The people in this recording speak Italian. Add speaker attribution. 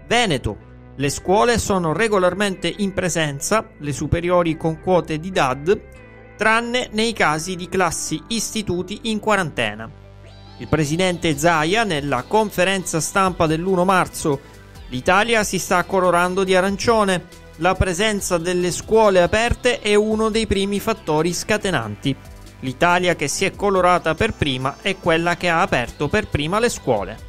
Speaker 1: Veneto. Le scuole sono regolarmente in presenza, le superiori con quote di DAD, tranne nei casi di classi istituti in quarantena. Il presidente Zaia, nella conferenza stampa dell'1 marzo, l'Italia si sta colorando di arancione. La presenza delle scuole aperte è uno dei primi fattori scatenanti. L'Italia che si è colorata per prima è quella che ha aperto per prima le scuole.